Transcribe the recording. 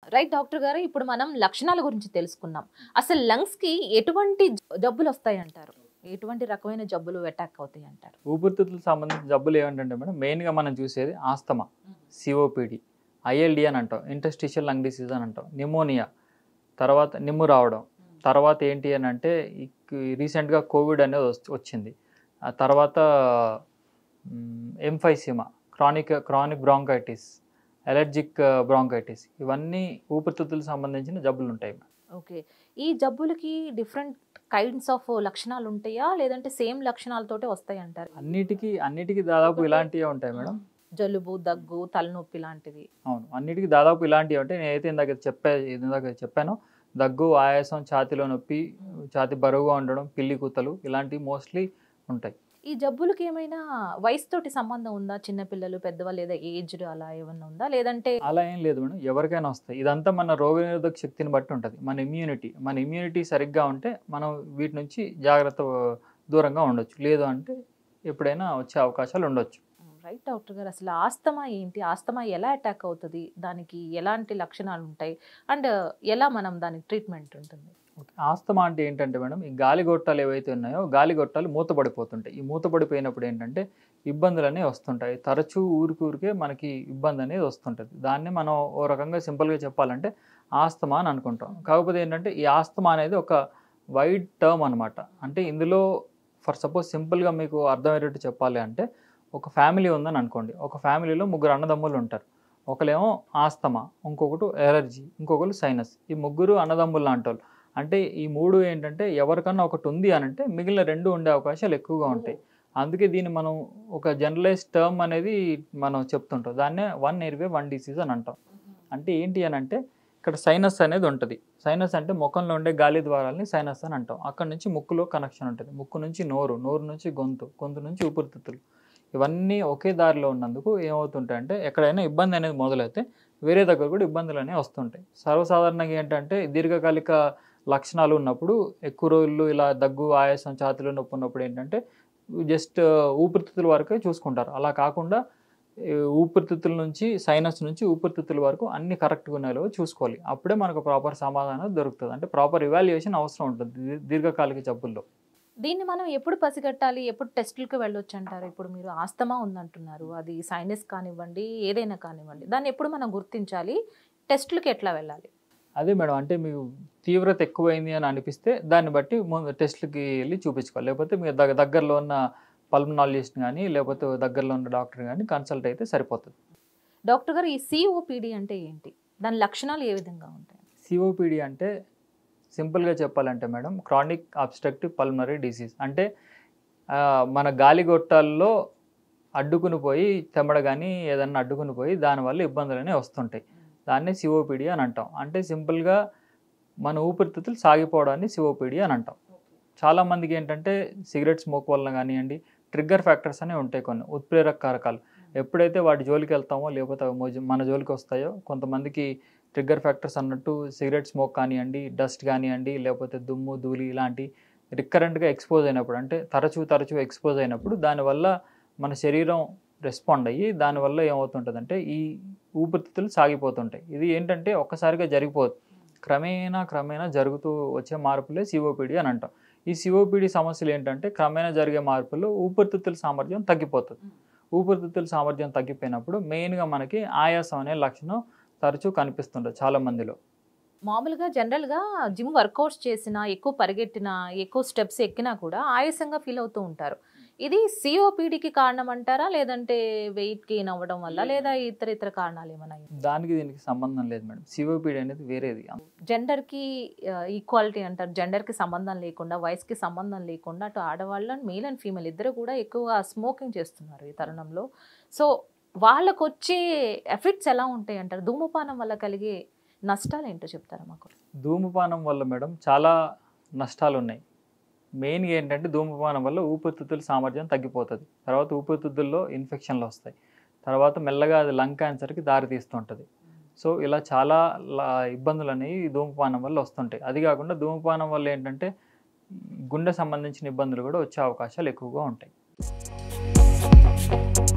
Right doctor గారు, ఇప్పుడు మనం లక్షణాల గురించి తెలుసుకున్నాం. అసలు లంగ్స్ కి ఎటువంటి జబ్బులు వస్తాయి అంటారు? ఎటువంటి రకమైన జబ్బులు అటాక్ అవుతాయి అంటారు? ఊపిరితిత్తులకు సంబంధించిన జబ్బులు ఏమిటంటే మేడం, మెయిన్గా మనం చూసేది ఆస్తమా, సిఓపిడి, ఐఎల్డి అని అంటాం, ఇంటర్స్టిషియల్ లంగ్ డిసీజ్ అని అంటాం, నిమోనియా, తర్వాత నిమ్ము రావడం, తర్వాత ఏంటి అని అంటే రీసెంట్గా కోవిడ్ అనేది వచ్చింది. ఆ తర్వాత emphysema, chronic bronchitis, allergic bronchitis, ఇవన్నీ ఊపిరితిత్తులకు సంబంధించిన జబ్బులు ఉంటాయి. ఓకే. ఈ జబ్బులకి డిఫరెంట్ కైండ్స్ ఆఫ్ లక్షణాలు ఉంటాయా, లేదంటే సేమ్ లక్షణాలతోటే వస్తాయి అంటారు? అన్నిటికీ దాదాపు ఇలాంటివే ఉంటాయి మేడం. జలుబు, దగ్గు, తలనొప్పి లాంటివి. అవును, అన్నిటికీ దాదాపు ఇలాంటివి అంటే నేనైతే ఇందాక చెప్పాను, దగ్గు, ఆయాసం, ఛాతీలో నొప్పి, ఛాతీ బరువుగా ఉండడం, పిల్లి కూతలు, ఇలాంటివి మోస్ట్లీ ఉంటాయి. ఈ జబ్బులకి ఏమైనా వయసుతోటి సంబంధం ఉందా? చిన్నపిల్లలు, పెద్దవాళ్ళు, లేదా ఏజ్డ్ అలా ఏమన్నా ఉందా? లేదంటే అలా ఏం లేదు మేడం, ఎవరికైనా వస్తాయి. ఇదంతా మన రోగనిరోధక శక్తిని బట్టి ఉంటుంది. మన ఇమ్యూనిటీ సరిగ్గా ఉంటే మనం వీటి నుంచి దూరంగా ఉండొచ్చు. లేదు అంటే ఎప్పుడైనా వచ్చే అవకాశాలు ఉండొచ్చు. రైట్ డాక్టర్ గారు, అసలు ఆస్తమా ఏంటి? ఆస్తమా ఎలా అటాక్ అవుతుంది? దానికి ఎలాంటి లక్షణాలు ఉంటాయి? అండ్ ఎలా మనం దానికి ట్రీట్మెంట్ ఉంటుంది? ఆస్తమా అంటే ఏంటంటే మేడం, ఈ గాలి గొట్టాలు ఏవైతే ఉన్నాయో గాలి గొట్టాలు మూతపడిపోతుంటాయి. ఈ మూతపడిపోయినప్పుడు ఏంటంటే ఇబ్బందులు అనేవి వస్తుంటాయి. తరచూ ఊరికే మనకి ఇబ్బంది అనేది వస్తుంటుంది. దాన్ని మనం ఓ రకంగా సింపుల్గా చెప్పాలంటే ఆస్తమా అని అనుకుంటాం. కాకపోతే ఏంటంటే ఈ ఆస్తమా అనేది ఒక వైడ్ టర్మ్ అనమాట. అంటే ఇందులో ఫర్ సపోజ్ సింపుల్గా మీకు అర్థమయ్యేటట్టు చెప్పాలి అంటే, ఒక ఫ్యామిలీ ఉందని అనుకోండి. ఒక ఫ్యామిలీలో 3 అన్నదమ్ములు ఉంటారు. ఒకలేమో ఆస్తమా, ఇంకొకటి ఎలర్జీ, ఇంకొకరు సైనస్. ఈ 3 అన్నదమ్ములు లాంటోళ్ళు. అంటే ఈ 3 ఏంటంటే ఎవరికన్నా ఒకటి ఉంది అని అంటే మిగిలిన 2 ఉండే అవకాశాలు ఎక్కువగా ఉంటాయి. అందుకే దీన్ని మనం ఒక జనరలైజ్ టర్మ్ అనేది మనం చెప్తుంటాం. దాన్నే వన్ ఎయిర్వే వన్ డిసీజ్ అని అంటాం. అంటే ఏంటి అని అంటే ఇక్కడ సైనస్ అనేది ఉంటుంది. సైనస్ అంటే ముఖంలో ఉండే గాలి ద్వారాలని సైనస్ అని అంటాం. అక్కడ నుంచి ముక్కులో కనెక్షన్ ఉంటుంది. ముక్కు నుంచి నోరు, నోరు నుంచి గొంతు, గొంతు నుంచి ఊపిరితిత్తులు. ఇవన్నీ ఒకే దారిలో ఉన్నందుకు ఏమవుతుంటాయంటే ఎక్కడైనా ఇబ్బంది అనేది మొదలైతే వేరే దగ్గర కూడా ఇబ్బందులు అనేవి వస్తుంటాయి. సర్వసాధారణంగా ఏంటంటే దీర్ఘకాలిక లక్షణాలు ఉన్నప్పుడు ఎక్కువ రోజులు ఇలా దగ్గు, ఆయాసం, ఛాతీలో నొప్పి ఉన్నప్పుడు ఏంటంటే జస్ట్ ఊపిరితిత్తుల వరకే చూసుకుంటారు. అలా కాకుండా ఊపిరితిత్తుల నుంచి, సైనస్ నుంచి ఊపిరితిత్తుల వరకు అన్ని కరెక్ట్గా ఉన్నాయో చూసుకోవాలి. అప్పుడే మనకు ప్రాపర్ సమాధానం దొరుకుతుంది. అంటే ప్రాపర్ ఇవాల్యుయేషన్ అవసరం ఉంటుంది దీర్ఘకాలిక జబ్బుల్లో. దీన్ని మనం ఎప్పుడు పసిగట్టాలి? ఎప్పుడు టెస్టులకు వెళ్ళొచ్చు అంటారు? ఇప్పుడు మీరు ఆస్తమా ఉందంటున్నారు, అది సైనస్ కానివ్వండి, ఏదైనా కానివ్వండి, దాన్ని ఎప్పుడు మనం గుర్తించాలి? టెస్టులకి ఎట్లా వెళ్ళాలి? అదే మేడం, అంటే మీకు తీవ్రత ఎక్కువైంది అని అనిపిస్తే దాన్ని బట్టి ముందు టెస్ట్లకి వెళ్ళి చూపించుకోవాలి. లేకపోతే మీరు దగ్గరలో ఉన్న పల్మనాలజిస్ట్ కానీ లేకపోతే దగ్గరలో ఉన్న డాక్టర్ కానీ కన్సల్ట్ అయితే సరిపోతుంది. డాక్టర్ గారు, ఈ సిఓపిడి అంటే ఏంటి? దాని లక్షణాలు ఏ విధంగా ఉంటాయి? సిఓపిడి అంటే సింపుల్గా చెప్పాలంటే madam, chronic obstructive pulmonary disease. అంటే మన గాలి గొట్టాల్లో అడ్డుకుని పోయి చెమడ కానీ ఏదన్నా అడ్డుకుని పోయి దానివల్ల ఇబ్బందులు అనేవి వస్తుంటాయి. దాన్ని సిఓపిడి అని అంటాం. అంటే సింపుల్గా మన ఊపిరితిత్తులు సాగిపోవడాన్ని సిఓపిడి అని అంటాం. చాలామందికి ఏంటంటే సిగరెట్ స్మోక్ వల్ల కానివ్వండి, ట్రిగ్గర్ ఫ్యాక్టర్స్ అనేవి ఉంటాయి, కొన్ని ఉత్ప్రేరక కారకాలు. ఎప్పుడైతే వాటి జోలికి వెళ్తామో లేకపోతే మన జోలికి వస్తాయో, కొంతమందికి ట్రిగ్గర్ ఫ్యాక్టర్స్ అన్నట్టు సిగరెట్ స్మోక్ కానివ్వండి, డస్ట్ కానివ్వండి, లేకపోతే దుమ్ము, ధూళి ఇలాంటి రికరెంట్గా ఎక్స్పోజ్ అయినప్పుడు, అంటే తరచూ ఎక్స్పోజ్ అయినప్పుడు దానివల్ల మన శరీరం రెస్పాండ్ అయ్యి దానివల్ల ఏమవుతుంటుందంటే ఈ ఊపిరితిత్తులు సాగిపోతుంటాయి. ఇది ఏంటంటే ఒక్కసారిగా జరిగిపోదు, క్రమేణా జరుగుతూ వచ్చే మార్పులే సిఓపిడి అని అంటాం. ఈ సిఓపిడి సమస్యలు ఏంటంటే క్రమేణా జరిగే మార్పులు ఊపిరితిత్తుల సామర్థ్యం తగ్గిపోతుంది. ఊపిరితిత్తుల సామర్థ్యం తగ్గిపోయినప్పుడు మెయిన్గా మనకి ఆయాసం అనే లక్షణం తరచూ కనిపిస్తుంటుంది చాలా మందిలో. మామూలుగా జనరల్గా జిమ్ వర్కౌట్స్ చేసినా, ఎక్కువ పరిగెట్టినా, ఎక్కువ స్టెప్స్ ఎక్కినా కూడా ఆయాసంగా ఫీల్ అవుతూ ఉంటారు. ఇది సిఓపిడికి కారణం అంటారా, లేదంటే వెయిట్ గెయిన్ అవ్వడం వల్ల, లేదా ఇతర కారణాలు ఏమైనా? దీనికి సంబంధం లేదు మేడం. సిఓపిడి అనేది వేరేది. జెండర్కి ఈక్వాలిటీ అంటారు. జెండర్కి సంబంధం లేకుండా, వయసుకి సంబంధం లేకుండా అటు ఆడవాళ్ళ మేల్ అండ్ ఫీమేల్ ఇద్దరు కూడా ఎక్కువగా స్మోకింగ్ చేస్తున్నారు ఈ తరుణంలో. సో వాళ్ళకు వచ్చే ఎఫెక్ట్స్ ఎలా ఉంటాయి అంటారు? ధూమపానం వల్ల కలిగే నష్టాలు ఏంటో చెప్తారా మాకు? ధూమపానం వల్ల మేడం చాలా నష్టాలు ఉన్నాయి. మెయిన్గా ఏంటంటే ధూమపానం వల్ల ఊపిరితిత్తుల సామర్థ్యం తగ్గిపోతుంది. తర్వాత ఊపిరితిత్తుల్లో ఇన్ఫెక్షన్లు వస్తాయి. తర్వాత మెల్లగా అది లంగ్ క్యాన్సర్కి దారితీస్తుంటుంది. సో ఇలా చాలా ఇబ్బందులు అనేవి ధూమపానం వల్ల వస్తుంటాయి. అది కాకుండా ధూమపానం వల్ల ఏంటంటే గుండె సంబంధించిన ఇబ్బందులు కూడా వచ్చే అవకాశాలు ఎక్కువగా ఉంటాయి.